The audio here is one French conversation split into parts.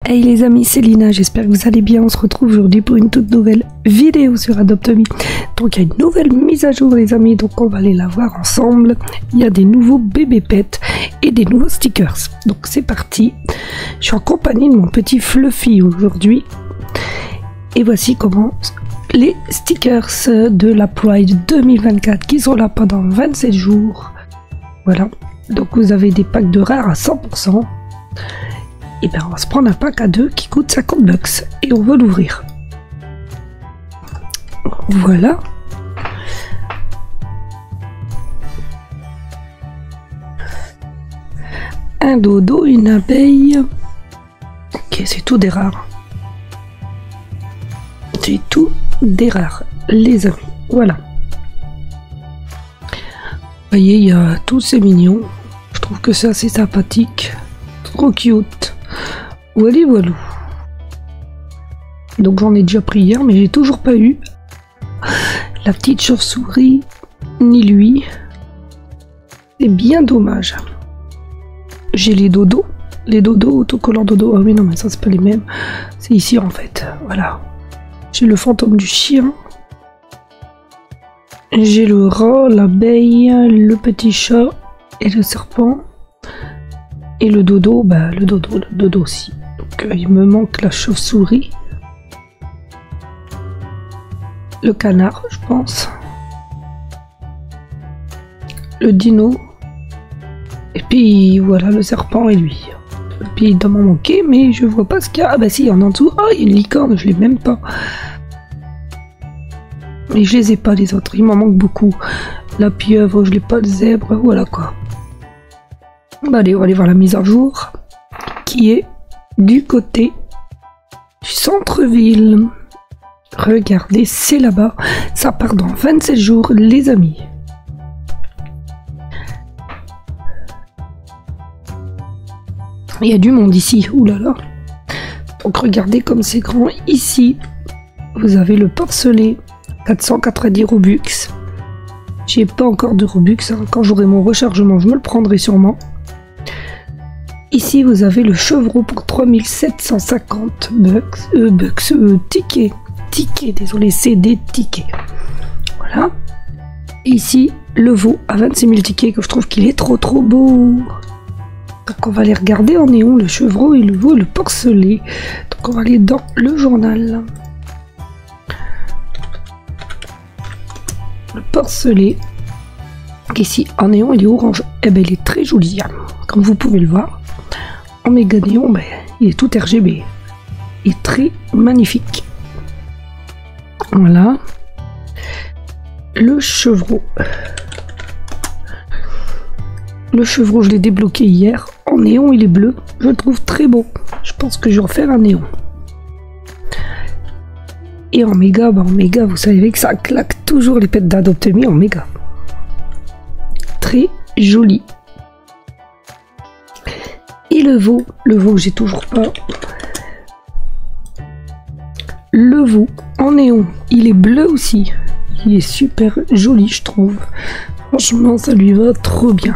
Hey les amis, c'est Lina, j'espère que vous allez bien. On se retrouve aujourd'hui pour une toute nouvelle vidéo sur Adopt Me. Donc il y a une nouvelle mise à jour les amis, donc on va aller la voir ensemble. Il y a des nouveaux bébés pets et des nouveaux stickers. Donc c'est parti. Je suis en compagnie de mon petit Fluffy aujourd'hui. Et voici comment les stickers de la Pride 2024 qui sont là pendant 27 jours. Voilà, donc vous avez des packs de rares à 100%. Et bien on va se prendre un pack à 2 qui coûte 50 bucks et on va l'ouvrir. Voilà. Un dodo, une abeille. Ok, c'est tout des rares. C'est tout des rares, les amis. Voilà. Vous voyez, il y a tous ces mignons. Je trouve que c'est assez sympathique. Trop cute. Voilà, voilà. Donc j'en ai déjà pris hier, mais j'ai toujours pas eu la petite chauve-souris, ni lui. C'est bien dommage. J'ai les dodos. Les dodos, autocollants dodo. Ah oui, non, mais ça, c'est pas les mêmes. C'est ici, en fait. Voilà. J'ai le fantôme du chien. J'ai le rat, l'abeille, le petit chat et le serpent. Et le dodo, bah le dodo aussi. Donc il me manque la chauve-souris. Le canard, je pense. Le dino. Et puis voilà le serpent et lui. Et puis il doit m'en manquer, mais je vois pas ce qu'il y a. Ah bah si, il y en a en dessous. Ah, il y a une licorne, je l'ai même pas. Mais je les ai pas les autres, il m'en manque beaucoup. La pieuvre, je l'ai pas, le zèbre, voilà quoi. Bah allez, on va aller voir la mise à jour qui est du côté du centre-ville. Regardez, c'est là-bas. Ça part dans 27 jours, les amis. Il y a du monde ici, oulala. Donc regardez comme c'est grand. Ici, vous avez le porcelet, 490 Robux. J'ai pas encore de Robux, hein. Quand j'aurai mon rechargement, je me le prendrai sûrement. Ici, vous avez le chevreau pour 3750 tickets. Tickets, désolé, c'est des tickets. Voilà. Et ici, le veau à 26 000 tickets, que je trouve qu'il est trop beau. Donc, on va les regarder en néon, le chevreau et le veau, le porcelet. Donc, on va aller dans le journal. Le porcelet. Ici, en néon, il est orange. Eh ben, il est très joli, hein, comme vous pouvez le voir. En méga néon, ben, il est tout RGB. Il est très magnifique. Voilà. Le chevreau. Le chevreau, je l'ai débloqué hier. En néon, il est bleu. Je le trouve très beau. Je pense que je vais en faire un néon. Et en méga, ben, en méga, vous savez que ça claque toujours les pets d'Adopt Me en méga. Très joli. Et le veau j'ai toujours pas. Le veau en néon, il est bleu aussi. Il est super joli, je trouve. Franchement, ça lui va trop bien.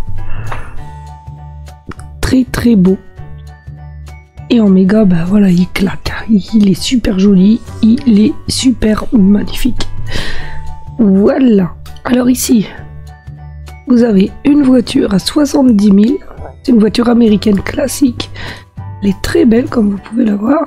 Très beau. Et en méga, bah voilà, il claque. Il est super joli, il est super magnifique. Voilà. Alors ici, vous avez une voiture à 70 000. C'est une voiture américaine classique. Elle est très belle comme vous pouvez la voir.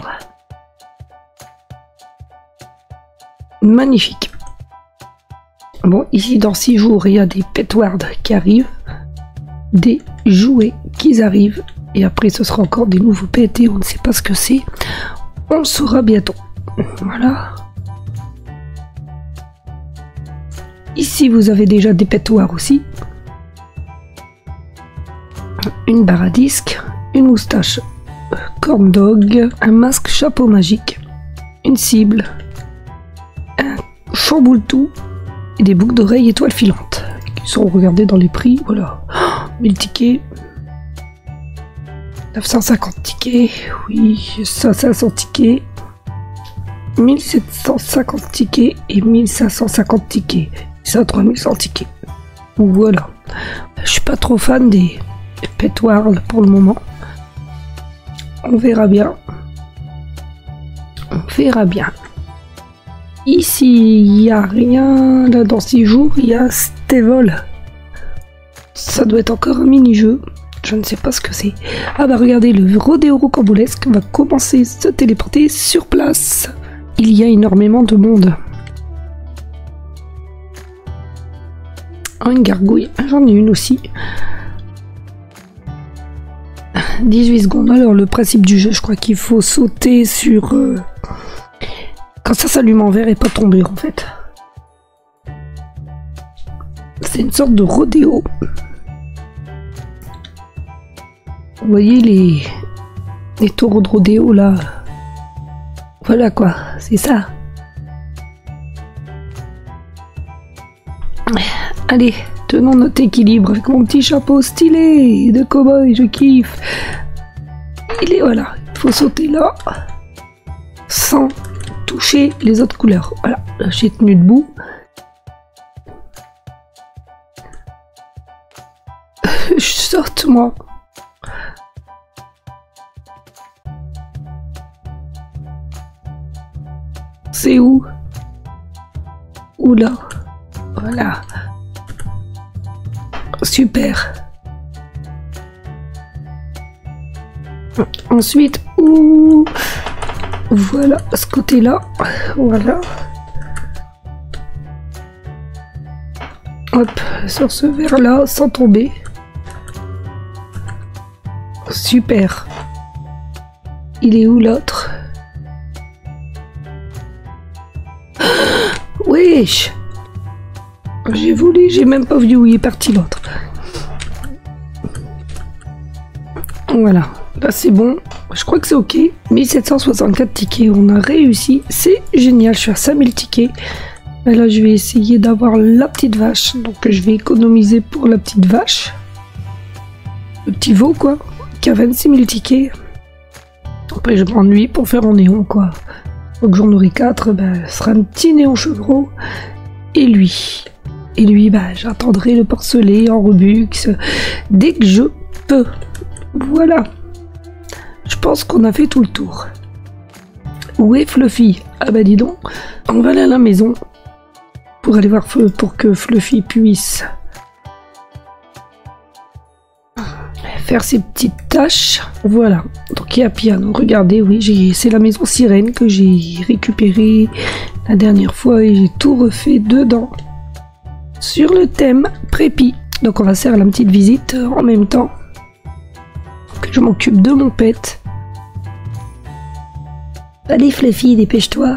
Magnifique. Bon, ici dans 6 jours, il y a des petwards qui arrivent. Des jouets qui arrivent. Et après, ce sera encore des nouveaux pets et on ne sait pas ce que c'est. On le saura bientôt. Voilà. Ici, vous avez déjà des petwards aussi. Une barre à disque, une moustache corn dog, un masque chapeau magique, une cible, un chamboule-tout et des boucles d'oreilles étoiles filantes qui seront regardées dans les prix. Voilà, 1000 tickets, 950 tickets, oui, 500 tickets, 1750 tickets et 1550 tickets. Ça, 3100 tickets. Voilà. Je suis pas trop fan des petwards pour le moment. On verra bien. verra bien. Ici, il n'y a rien. Là, dans 6 jours, il y a Stevol. Ça doit être encore un mini-jeu. Je ne sais pas ce que c'est. Ah bah regardez, le rodéo rocambolesque va commencer à se téléporter sur place. Il y a énormément de monde. Oh, une gargouille. J'en ai une aussi. 18 secondes. Alors, le principe du jeu, je crois qu'il faut sauter sur... quand ça s'allume en vert et pas tomber, en fait. C'est une sorte de rodéo. Vous voyez les taureaux de rodéo, là. Voilà, quoi. C'est ça. Allez, tenons notre équilibre avec mon petit chapeau stylé de cow-boy, je kiffe. Il est, voilà, il faut sauter là, sans toucher les autres couleurs. Voilà, j'ai tenu debout. Je saute, moi. C'est où? Oula. Voilà. Super. Ensuite, ouh, voilà, ce côté-là. Voilà. Hop, sur ce verre-là, sans tomber. Super. Il est où l'autre? Wesh! J'ai volé, j'ai même pas vu où il est parti l'autre. Voilà, là c'est bon. Je crois que c'est ok. 1764 tickets, on a réussi. C'est génial, je suis à 5000 tickets. Et là je vais essayer d'avoir la petite vache. Donc je vais économiser pour la petite vache. Le petit veau quoi, qui a 26 000 tickets. Après je m'ennuie pour faire en néon quoi. Donc j'en aurai 4, ben, ce sera un petit néon chevreau. Et lui, bah, j'attendrai le porcelet en Robux dès que je peux. Voilà. Je pense qu'on a fait tout le tour. Où est Fluffy? Ah bah dis donc, on va aller à la maison pour aller voir pour que Fluffy puisse faire ses petites tâches. Voilà. Donc il y a piano. Regardez, oui, c'est la maison sirène que j'ai récupérée la dernière fois et j'ai tout refait dedans. Sur le thème prépi. Donc on va faire la petite visite en même temps que je m'occupe de mon pet. Allez Fluffy, dépêche-toi.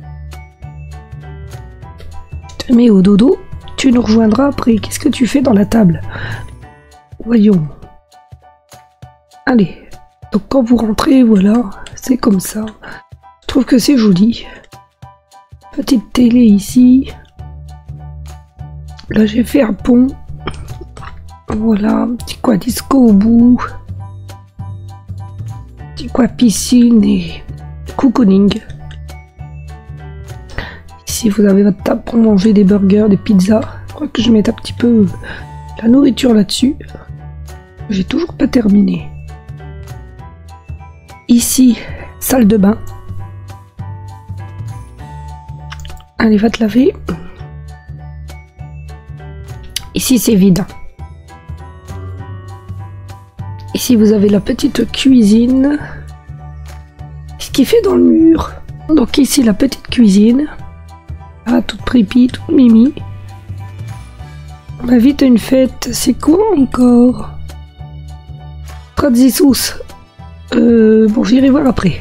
Je te mets au dodo. Tu nous rejoindras après. Qu'est-ce que tu fais dans la table? Voyons. Allez. Donc quand vous rentrez, voilà, c'est comme ça. Je trouve que c'est joli. Petite télé ici. Là j'ai fait un pont. Voilà, petit quoi disco au bout. Petit quoi piscine et cocooning. Ici vous avez votre table pour manger des burgers, des pizzas. Je crois que je mette un petit peu la nourriture là-dessus. J'ai toujours pas terminé. Ici, salle de bain. Allez, va te laver. Ici, c'est vide. Ici, vous avez la petite cuisine. Ce qui fait dans le mur. Donc ici, la petite cuisine. Ah, toute prépi, toute mimi. On va vite à une fête. C'est quoi encore? Tradisus. Bon, j'irai voir après.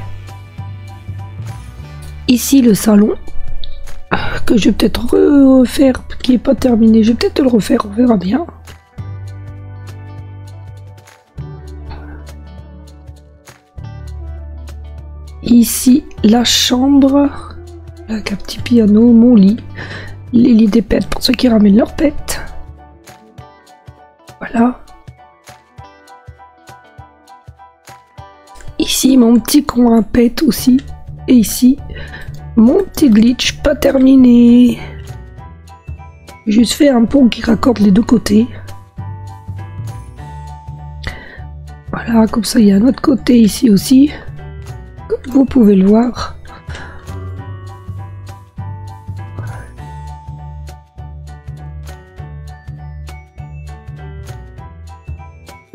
Ici, le salon. Que je vais peut-être refaire, qui n'est pas terminé. Je vais peut-être le refaire, on verra bien. Ici, la chambre. Avec un petit piano, mon lit. Les lits des pets pour ceux qui ramènent leurs pets. Voilà. Ici, mon petit coin pet aussi. Et ici, mon petit glitch pas terminé. J'ai juste fait un pont qui raccorde les deux côtés. Voilà, comme ça, il y a un autre côté ici aussi. Comme vous pouvez le voir.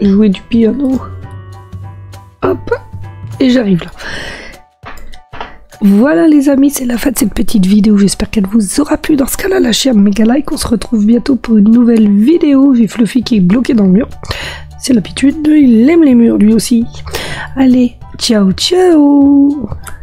jouer du piano. Hop, et j'arrive là. Voilà les amis, c'est la fin de cette petite vidéo, j'espère qu'elle vous aura plu. Dans ce cas-là, lâchez un méga like, on se retrouve bientôt pour une nouvelle vidéo. J'ai Fluffy qui est bloqué dans le mur, c'est l'habitude, il aime les murs lui aussi. Allez, ciao ciao.